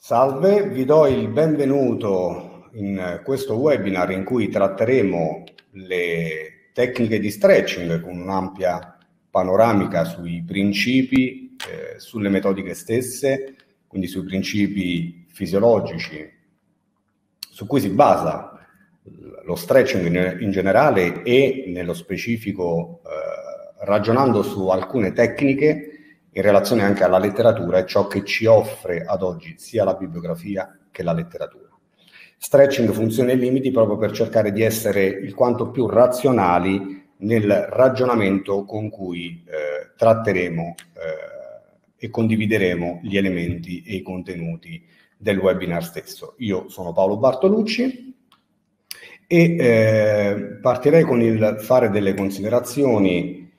Salve, vi do il benvenuto in questo webinar in cui tratteremo le tecniche di stretching con un'ampia panoramica sui principi, sulle metodiche stesse, quindi sui principi fisiologici su cui si basa lo stretching in generale e nello specifico ragionando su alcune tecniche in relazione anche alla letteratura e ciò che ci offre ad oggi sia la bibliografia che la letteratura. Stretching, funzioni e limiti, proprio per cercare di essere il quanto più razionali nel ragionamento con cui tratteremo e condivideremo gli elementi e i contenuti del webinar stesso. Io sono Paolo Bartolucci e partirei con il fare delle considerazioni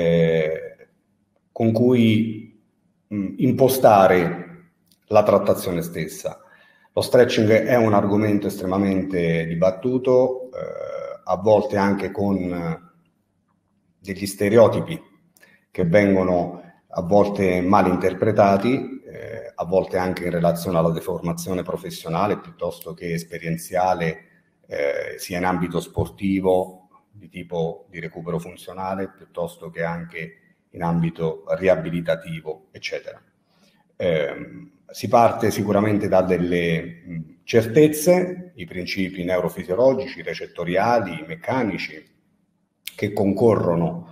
con cui impostare la trattazione stessa. Lo stretching è un argomento estremamente dibattuto, a volte anche con degli stereotipi che vengono a volte mal interpretati, a volte anche in relazione alla deformazione professionale piuttosto che esperienziale, sia in ambito sportivo di tipo di recupero funzionale piuttosto che anche in ambito riabilitativo, eccetera. Si parte sicuramente da delle certezze, i principi neurofisiologici, recettoriali, meccanici, che concorrono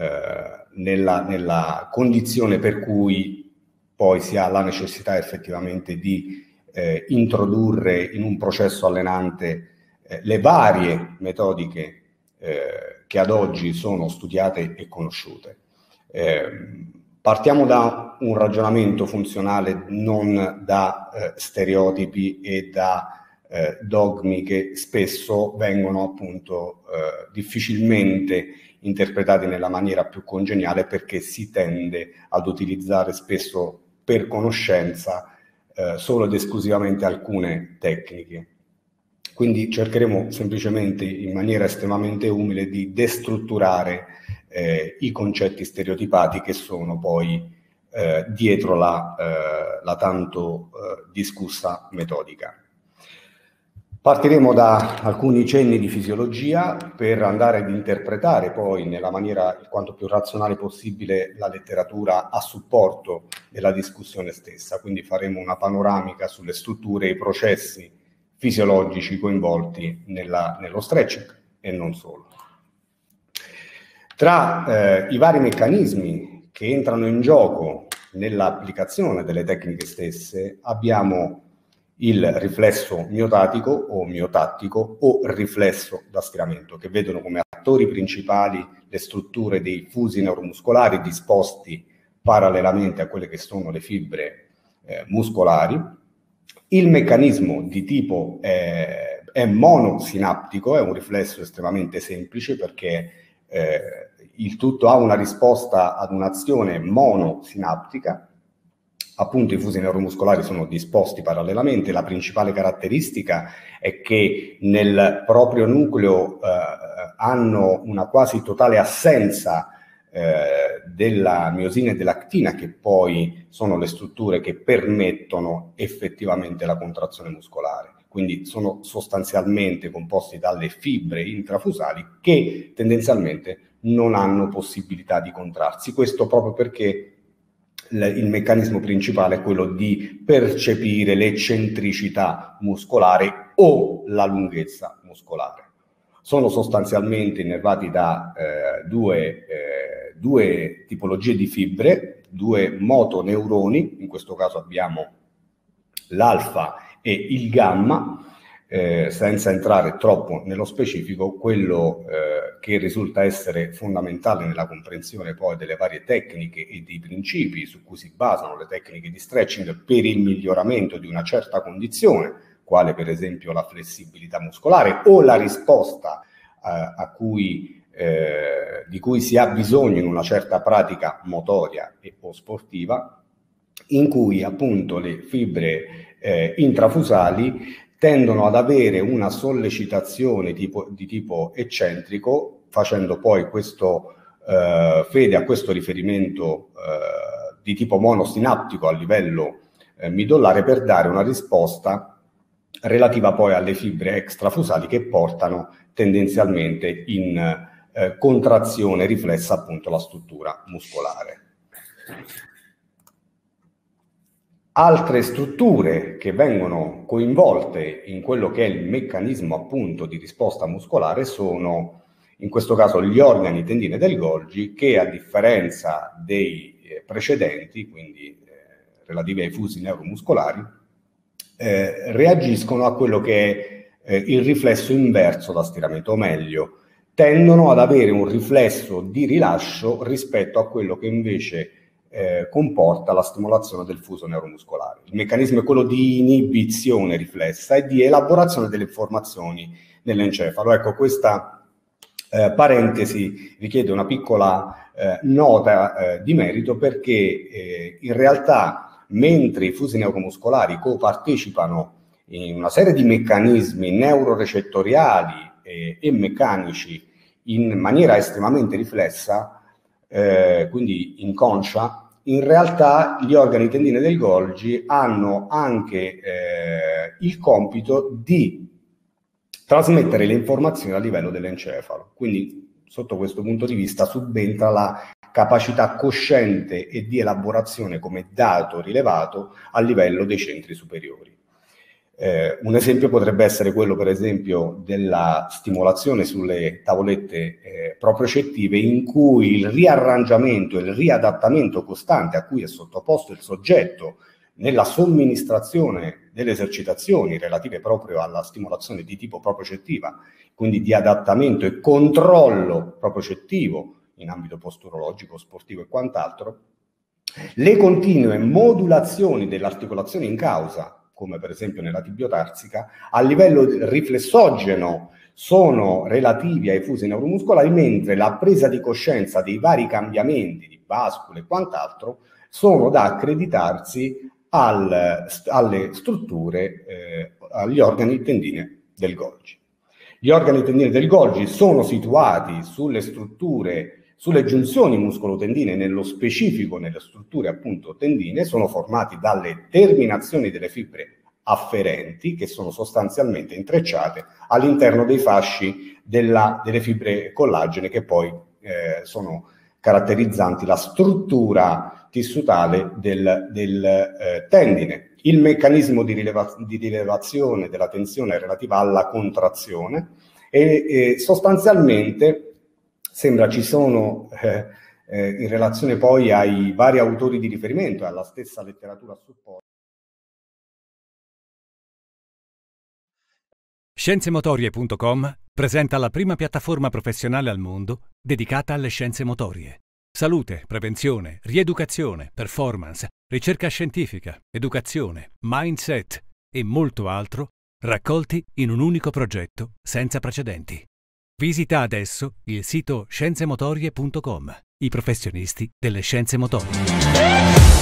nella condizione per cui poi si ha la necessità effettivamente di introdurre in un processo allenante le varie metodiche che ad oggi sono studiate e conosciute. Partiamo da un ragionamento funzionale, non da stereotipi e da dogmi che spesso vengono appunto difficilmente interpretati nella maniera più congeniale, perché si tende ad utilizzare spesso per conoscenza solo ed esclusivamente alcune tecniche. Quindi cercheremo semplicemente in maniera estremamente umile di destrutturare i concetti stereotipati che sono poi dietro la tanto discussa metodica. Partiremo da alcuni cenni di fisiologia per andare ad interpretare poi nella maniera quanto più razionale possibile la letteratura a supporto della discussione stessa. Quindi faremo una panoramica sulle strutture e i processi fisiologici coinvolti nello stretching e non solo. Tra i vari meccanismi che entrano in gioco nell'applicazione delle tecniche stesse abbiamo il riflesso miotatico o miotattico o riflesso da stiramento, che vedono come attori principali le strutture dei fusi neuromuscolari disposti parallelamente a quelle che sono le fibre muscolari. Il meccanismo di tipo è monosinaptico, è un riflesso estremamente semplice perché il tutto ha una risposta ad un'azione monosinaptica. Appunto i fusi neuromuscolari sono disposti parallelamente. La principale caratteristica è che nel proprio nucleo hanno una quasi totale assenza della miosina e dell'actina, che poi sono le strutture che permettono effettivamente la contrazione muscolare. Quindi sono sostanzialmente composti dalle fibre intrafusali che tendenzialmente non hanno possibilità di contrarsi. Questo proprio perché il meccanismo principale è quello di percepire l'eccentricità muscolare o la lunghezza muscolare. Sono sostanzialmente innervati da due tipologie di fibre, due motoneuroni, in questo caso abbiamo l'alfa e il gamma. Senza entrare troppo nello specifico, quello che risulta essere fondamentale nella comprensione poi delle varie tecniche e dei principi su cui si basano le tecniche di stretching per il miglioramento di una certa condizione, quale per esempio la flessibilità muscolare o la risposta di cui si ha bisogno in una certa pratica motoria o sportiva, in cui appunto le fibre intrafusali tendono ad avere una sollecitazione di tipo eccentrico, facendo poi questo fede a questo riferimento di tipo monosinaptico a livello midollare per dare una risposta relativa poi alle fibre extrafusali che portano tendenzialmente in contrazione riflessa appunto la struttura muscolare. Altre strutture che vengono coinvolte in quello che è il meccanismo appunto di risposta muscolare sono in questo caso gli organi tendine del Golgi, che a differenza dei precedenti, quindi relativi ai fusi neuromuscolari, reagiscono a quello che è il riflesso inverso da stiramento, o meglio, tendono ad avere un riflesso di rilascio rispetto a quello che invece comporta la stimolazione del fuso neuromuscolare. Il meccanismo è quello di inibizione riflessa e di elaborazione delle informazioni nell'encefalo. Ecco, questa parentesi richiede una piccola nota di merito, perché in realtà mentre i fusi neuromuscolari copartecipano in una serie di meccanismi neurorecettoriali e meccanici in maniera estremamente riflessa, quindi inconscia, in realtà gli organi tendine del Golgi hanno anche il compito di trasmettere le informazioni a livello dell'encefalo. Quindi sotto questo punto di vista subentra la capacità cosciente e di elaborazione come dato rilevato a livello dei centri superiori. Un esempio potrebbe essere quello, per esempio, della stimolazione sulle tavolette propriocettive, in cui il riarrangiamento e il riadattamento costante a cui è sottoposto il soggetto nella somministrazione delle esercitazioni relative proprio alla stimolazione di tipo propriocettiva, quindi di adattamento e controllo propriocettivo in ambito posturologico, sportivo e quant'altro, le continue modulazioni dell'articolazione in causa, come per esempio nella tibiotarsica, a livello riflessogeno sono relativi ai fusi neuromuscolari, mentre la presa di coscienza dei vari cambiamenti di bascule e quant'altro sono da accreditarsi alle strutture, agli organi tendine del Golgi. Gli organi tendine del Golgi sono situati sulle strutture, sulle giunzioni muscolo-tendine, nello specifico nelle strutture appunto tendine, sono formati dalle terminazioni delle fibre afferenti, che sono sostanzialmente intrecciate all'interno dei fasci delle fibre collagene, che poi sono caratterizzanti la struttura tissutale del tendine. Il meccanismo di rilevazione della tensione è relativa alla contrazione e sostanzialmente sembra ci sono, in relazione poi ai vari autori di riferimento e alla stessa letteratura a supporto. Scienzemotorie.com presenta la prima piattaforma professionale al mondo dedicata alle scienze motorie. Salute, prevenzione, rieducazione, performance, ricerca scientifica, educazione, mindset e molto altro raccolti in un unico progetto senza precedenti. Visita adesso il sito scienzemotorie.com, i professionisti delle scienze motorie.